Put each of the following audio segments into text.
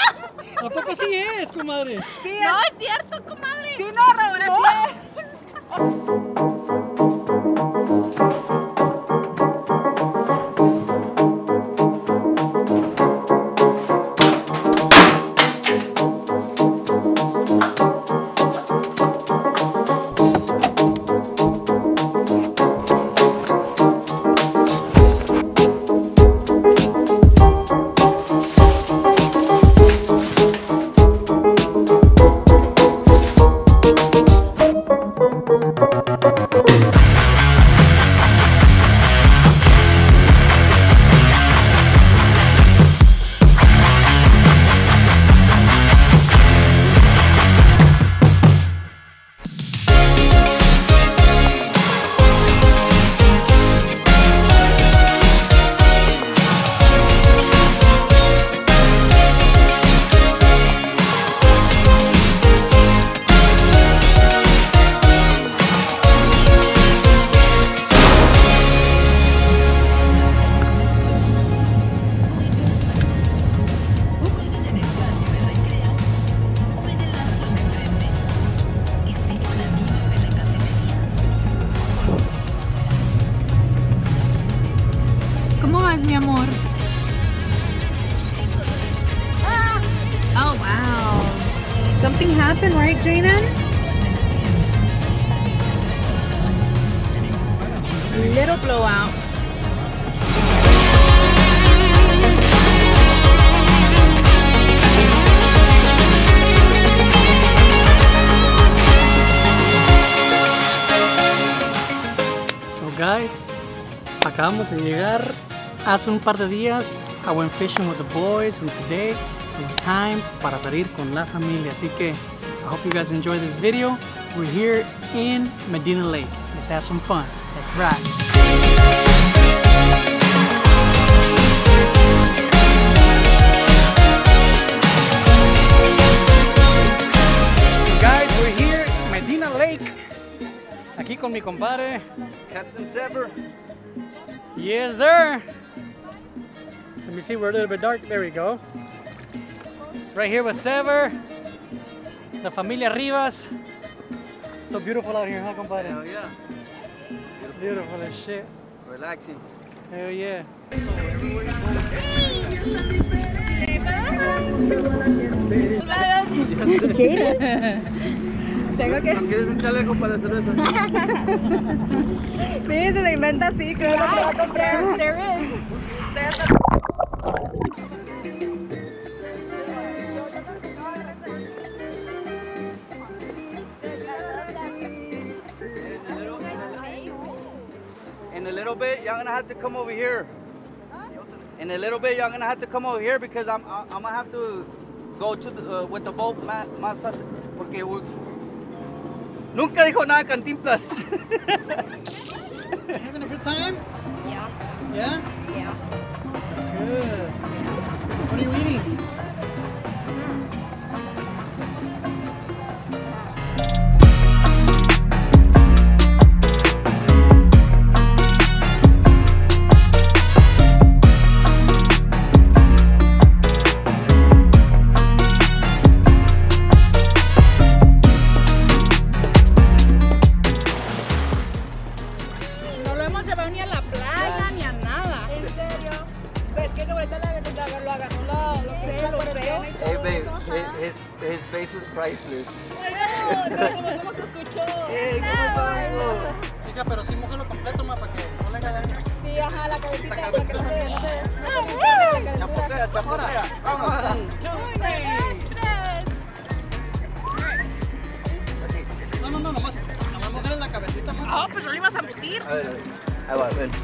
¿A poco sí es, comadre? Sí, no, es cierto, comadre. Sí, no, Raúl, ¿Cómo vas, mi amor? Oh, wow. Something happened, right, Jaden? Little blowout. So guys, acabamos de llegar. Hace un par de días I went fishing with the boys and today it was time para salir con la familia. Así que I hope you guys enjoy this video. We're here in Medina Lake. Let's have some fun. Let's ride. Guys, we're here in Medina Lake. Aquí con mi compadre Captain Sever. Yes, sir. Let me see, we're a little bit dark. There we go. Right here with Sever, the familia Rivas. So beautiful out here, huh, compadre? Hell yeah. Beautiful as shit. Relaxing. Hell yeah. tengo que... ¿No quieres un chaleco para cerveza? Sí, se inventa así, que uno se va a comprar. There is. In a little bit, y'all gonna have to come over here. In a little bit, y'all gonna have to come over here because I'm gonna have to go to the, with the boat más porque nunca dijo nada Cantinflas. Having a good time? Yeah. Yeah? Yeah. Good. What are you eating? Ni a la playa, ni a nada. ¿En serio? ¿Ves que ahorita lo agarró los pelos? Hey babe, his face is priceless. ¿Cómo se escuchó? Hey, ¿cómo estás? Hija, pero sí mójalo completo, ma, para que no le haga daño. Sí, ajá, la cabecita. La cabecita para que no se Chapotea, chapotea. Vamos, 1, 2, 3. Así. No, nomás mójale la cabecita, ma. Oh, pues no le ibas a meter. A ver, ahí va, ven.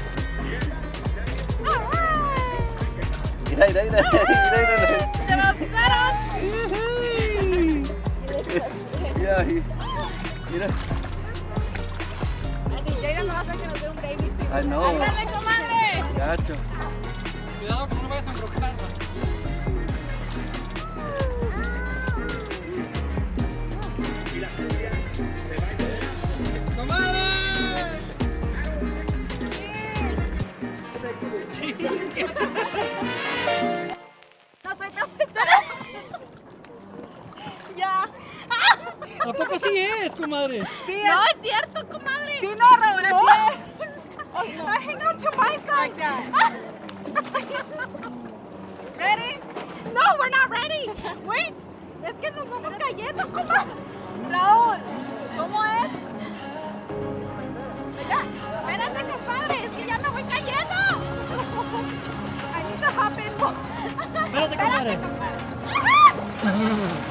Mira. ¡Se bautizaron! Mira. Así, Jaden no va a hacer que nos dé un baby. I know. ¡Ándale, comadre! Gacho. Cuidado que no lo vayas a embrujar. No estoy tan pesada. sí es, comadre. No es cierto, comadre. Sí, no, Raúl, es I hang on to my side. Ready? No, we're not ready. Wait, es que nos vamos cayendo, comadre. Raúl, ¿cómo es? Espérate, compadre, es que ya me voy cayendo. I need to hop in more. Espérate, comadre. Compadre.